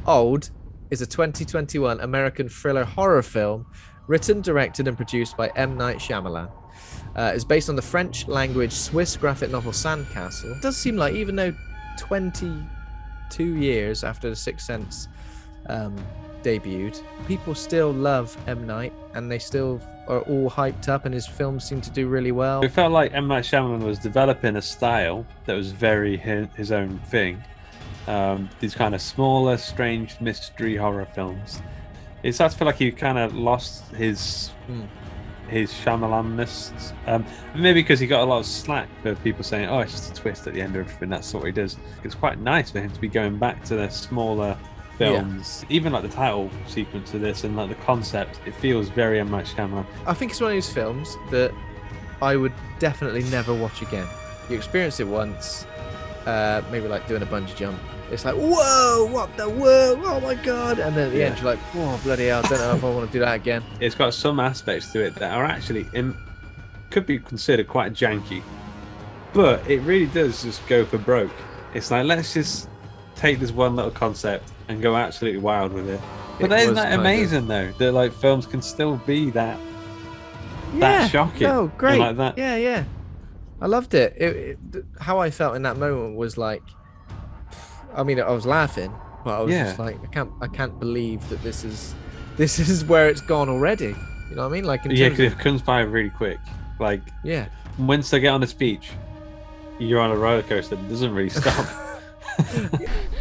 Old is a 2021 American thriller horror film written, directed, and produced by M. Night Shyamalan. It's based on the French language Swiss graphic novel Sandcastle. It does seem like, even though 22 years after The Sixth Sense debuted, people still love M. Night, and they still are all hyped up, and his films seem to do really well. It felt like M. Night Shyamalan was developing a style that was very his own thing. These kind of smaller, strange mystery horror films. It starts to feel like he kind of lost his Shyamalan-ness. Maybe because he got a lot of slack for people saying, oh, it's just a twist at the end of everything, that's what he does. It's quite nice for him to be going back to the smaller films. Yeah. Even like the title sequence of this and like the concept, it feels very M. Night Shyamalan. I think it's one of those films that I would definitely never watch again. You experience it once, maybe like doing a bungee jump. It's like, whoa, what the whoa, oh my god, and then at the end you're like, oh bloody hell, I don't know if I want to do that again. It's got some aspects to it that are actually could be considered quite janky, but it really does just go for broke. It's like, let's just take this one little concept and go absolutely wild with it. But isn't that amazing though, that like films can still be that shocking? Oh, great. Like that. Yeah. I loved it. How I felt in that moment was like, I mean, I was laughing, but I was just like, I can't believe that this is where it's gone already. You know what I mean? Like, because it comes by really quick. Like, once they get on this beach, you're on a roller coaster that doesn't really stop.